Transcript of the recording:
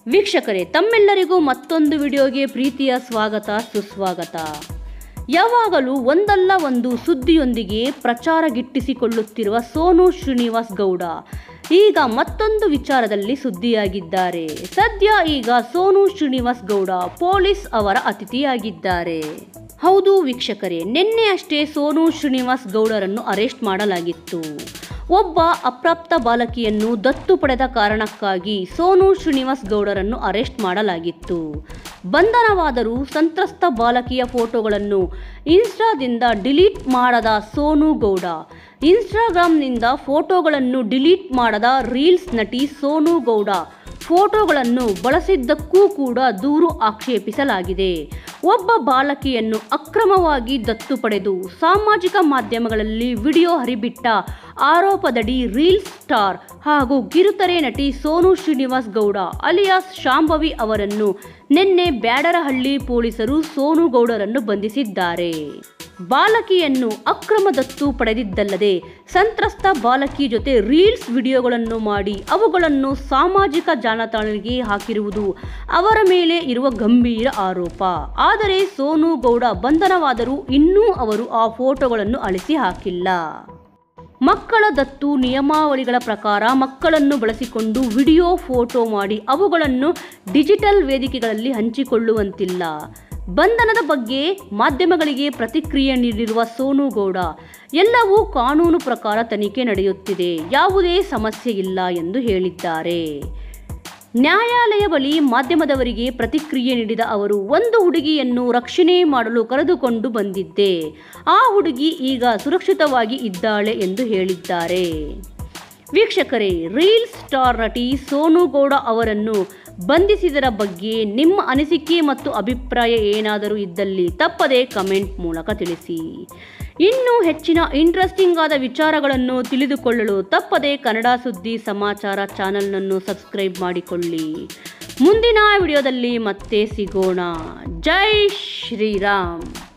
ವೀಕ್ಷಕರೇ, ತಮ್ಮೆಲ್ಲರಿಗೂ ಮತ್ತೊಂದು ವಿಡಿಯೋಗೆ ಪ್ರೀತಿಯ ಸ್ವಾಗತ ಸುಸ್ವಾಗತ. ಯಾವಾಗಲೂ ಒಂದಲ್ಲ ಒಂದು ಸುದ್ದಿಯೊಂದಿಗೆ ಪ್ರಚಾರ ಗಿಟ್ಟಿಸಿಕೊಳ್ಳುತ್ತಿರುವ ಸೋನು ಶ್ರೀನಿವಾಸ್ ಗೌಡ ಈಗ ಮತ್ತೊಂದು ವಿಚಾರದಲ್ಲಿ ಸುದ್ದಿಯಾಗಿದ್ದಾರೆ. ಸದ್ಯ ಈಗ ಸೋನು ಶ್ರೀನಿವಾಸ್ ಗೌಡ ಪೊಲೀಸ್ ಅವರ ಅತಿಥಿಯಾಗಿದ್ದಾರೆ. ಹೌದು ವೀಕ್ಷಕರೇ, ನಿನ್ನೆ ಅಷ್ಟೇ ಸೋನು ಶ್ರೀನಿವಾಸ್ ಗೌಡರನ್ನು ಅರೆಸ್ಟ್ ಮಾಡಲಾಗಿತ್ತು. ಒಬ್ಬ ಅಪ್ರಾಪ್ತ ಬಾಲಕಿಯನ್ನು ದತ್ತು ಪಡೆದ ಕಾರಣಕ್ಕಾಗಿ ಸೋನು ಶ್ರೀನಿವಾಸ್ ಗೌಡರನ್ನು ಅರೆಸ್ಟ್ ಮಾಡಲಾಗಿತ್ತು. ಬಂಧನವಾದರೂ ಸಂತ್ರಸ್ತ ಬಾಲಕಿಯ ಫೋಟೋಗಳನ್ನು ಇನ್ಸ್ಟಾದಿಂದ ಡಿಲೀಟ್ ಮಾಡದ ಸೋನು ಗೌಡ, ಇನ್ಸ್ಟಾಗ್ರಾಮ್ನಿಂದ ಫೋಟೋಗಳನ್ನು ಡಿಲೀಟ್ ಮಾಡದ ರೀಲ್ಸ್ ನಟಿ ಸೋನು ಗೌಡ ಫೋಟೋಗಳನ್ನು ಬಳಸಿದ್ದಕ್ಕೂ ಕೂಡ ದೂರು ಆಕ್ಷೇಪಿಸಲಾಗಿದೆ. ಒಬ್ಬ ಬಾಲಕಿಯನ್ನು ಅಕ್ರಮವಾಗಿ ದತ್ತು ಪಡೆದು ಸಾಮಾಜಿಕ ಮಾಧ್ಯಮಗಳಲ್ಲಿ ವಿಡಿಯೋ ಹರಿಬಿಟ್ಟ ಆರೋಪದಡಿ ರೀಲ್ಸ್ ಸ್ಟಾರ್ ಹಾಗೂ ಕಿರುತೆರೆ ನಟಿ ಸೋನು ಶ್ರೀನಿವಾಸ್ ಗೌಡ ಅಲಿಯಾಸ್ ಶಾಂಭವಿ ಅವರನ್ನು ನಿನ್ನೆ ಬ್ಯಾಡರಹಳ್ಳಿ ಪೊಲೀಸರು ಸೋನು ಗೌಡರನ್ನು ಬಂಧಿಸಿದ್ದಾರೆ. ಬಾಲಕಿಯನ್ನು ಅಕ್ರಮ ದತ್ತು ಪಡೆದಿದ್ದಲ್ಲದೆ ಸಂತ್ರಸ್ತ ಬಾಲಕಿ ಜೊತೆ ರೀಲ್ಸ್ ವಿಡಿಯೋಗಳನ್ನು ಮಾಡಿ ಅವುಗಳನ್ನು ಸಾಮಾಜಿಕ ಜಾಲತಾಣಗಳಿಗೆ ಹಾಕಿರುವುದು ಅವರ ಮೇಲೆ ಇರುವ ಗಂಭೀರ ಆರೋಪ. ಆದರೆ ಸೋನು ಗೌಡ ಬಂಧನವಾದರೂ ಇನ್ನೂ ಅವರು ಆ ಫೋಟೋಗಳನ್ನು ಅಳಿಸಿ ಹಾಕಿಲ್ಲ. ಮಕ್ಕಳ ದತ್ತು ನಿಯಮಾವಳಿಗಳ ಪ್ರಕಾರ ಮಕ್ಕಳನ್ನು ಬಳಸಿಕೊಂಡು ವಿಡಿಯೋ ಫೋಟೋ ಮಾಡಿ ಅವುಗಳನ್ನು ಡಿಜಿಟಲ್ ವೇದಿಕೆಗಳಲ್ಲಿ ಹಂಚಿಕೊಳ್ಳುವಂತಿಲ್ಲ. ಬಂಧನದ ಬಗ್ಗೆ ಮಾಧ್ಯಮಗಳಿಗೆ ಪ್ರತಿಕ್ರಿಯೆ ನೀಡಿರುವ ಸೋನು ಗೌಡ, ಎಲ್ಲವೂ ಕಾನೂನು ಪ್ರಕಾರ ತನಿಖೆ ನಡೆಯುತ್ತಿದೆ, ಯಾವುದೇ ಸಮಸ್ಯೆ ಇಲ್ಲ ಎಂದು ಹೇಳಿದ್ದಾರೆ. ನ್ಯಾಯಾಲಯ ಬಳಿ ಮಾಧ್ಯಮದವರಿಗೆ ಪ್ರತಿಕ್ರಿಯೆ ನೀಡಿದ ಅವರು, ಒಂದು ಹುಡುಗಿಯನ್ನು ರಕ್ಷಣೆ ಮಾಡಲು ಕರೆದುಕೊಂಡು ಬಂದಿದ್ದೆ, ಆ ಹುಡುಗಿ ಈಗ ಸುರಕ್ಷಿತವಾಗಿ ಇದ್ದಾಳೆ ಎಂದು ಹೇಳಿದ್ದಾರೆ. ವೀಕ್ಷಕರೇ, ರೀಲ್ಸ್ ಸ್ಟಾರ್ ನಟಿ ಸೋನು ಗೌಡ ಅವರನ್ನು ಬಂಧಿಸಿದರ ಬಗ್ಗೆ ನಿಮ್ಮ ಅನಿಸಿಕೆ ಮತ್ತು ಅಭಿಪ್ರಾಯ ಏನಾದರೂ ಇದ್ದಲ್ಲಿ ತಪ್ಪದೇ ಕಮೆಂಟ್ ಮೂಲಕ ತಿಳಿಸಿ. ಇನ್ನೂ ಹೆಚ್ಚಿನ ಇಂಟ್ರೆಸ್ಟಿಂಗ್ ಆದ ವಿಚಾರಗಳನ್ನು ತಿಳಿದುಕೊಳ್ಳಲು ತಪ್ಪದೇ ಕನ್ನಡ ಸುದ್ದಿ ಸಮಾಚಾರ ಚಾನೆಲ್ನನ್ನು ಸಬ್ಸ್ಕ್ರೈಬ್ ಮಾಡಿಕೊಳ್ಳಿ. ಮುಂದಿನ ವಿಡಿಯೋದಲ್ಲಿ ಮತ್ತೆ ಸಿಗೋಣ. ಜೈ ಶ್ರೀರಾಮ್.